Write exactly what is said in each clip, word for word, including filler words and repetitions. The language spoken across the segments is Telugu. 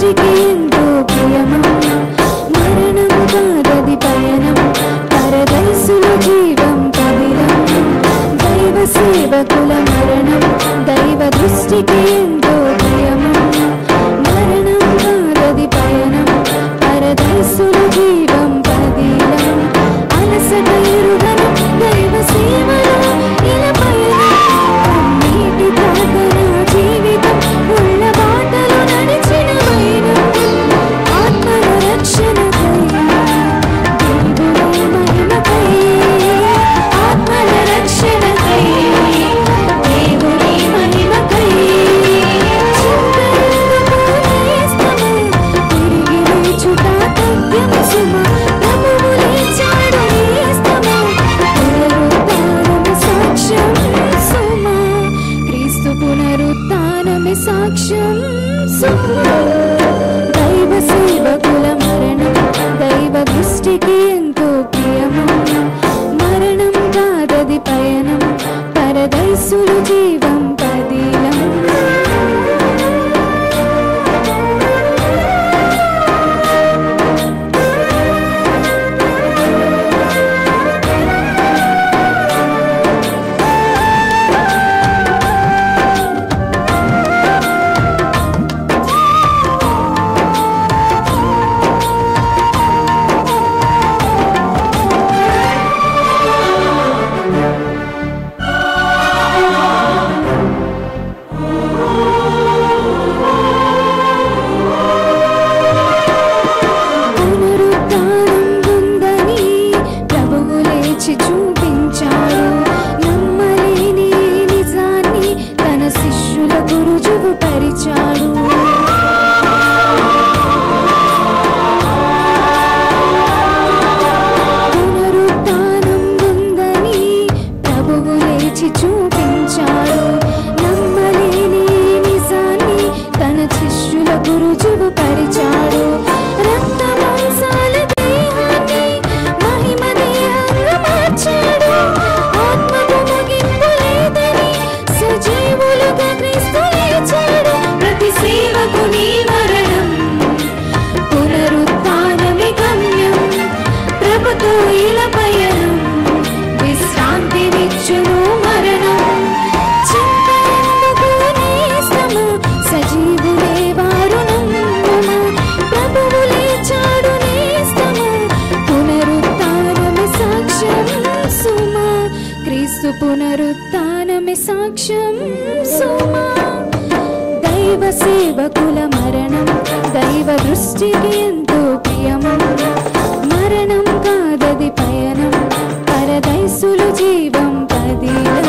దృష్టికి ఎంతో ప్రియమం మరణం కాదది పయనం పరదైసుల జీవం పవిరం దైవ సేవకుల మరణం దైవ దృష్టికి ఎంతో ప్రియమం మరణం కాదది పయనం పరదైసుల జీవం పవిరం అలసట ఎరుగను దైవ సేవలో ఇలా పయనం నీటి ప్రార్థన జీవితం ఉల్ల బాటలు నడిచిన వైనం ఆత్మల రక్షణకై దేవుని మహిమకై ఆత్మల రక్షణకై దేవుని మహిమకై చింతనకు తిరిగి లేచుట తథ్యం సుమ ప్రభువు లేచాడు నేస్తమా పునరుత్థానమే సాక్ష్యం సుమ క్రీస్తు పునరుత్థానమే సాక్ష్యం సుమ దైవ సేవకుల మరణం దైవ దృష్టికి ఎంతో ప్రియమం మరణం కాదది పయనం పరదైసుల జీవం పదిలం పునరుత్థానమే సాక్ష్యం సుమా దైవ సేవకుల మరణం దైవ దృష్టికి ఎంతో ప్రియమం మరణం కాదది పయనం పరదైసుల జీవం పదిలం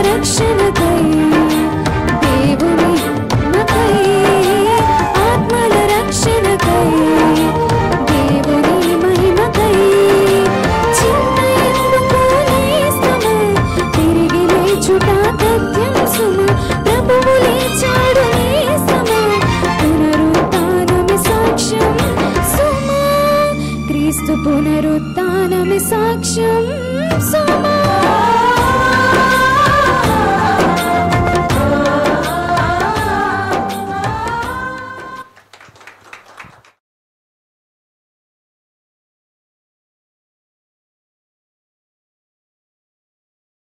రక్షణకై దేవుని మకై ఆత్మల రక్షణకై దేవుని మహిమకై చిన్న ఎందుకు లేస్తము తిరిగి లేచుట తథ్యం సుమ ప్రభువు లేచాడు నేస్తము పునరుత్థానమే సాక్ష్యం సుమా క్రీస్తు పునరుత్థానమే సాక్ష్యం సుమా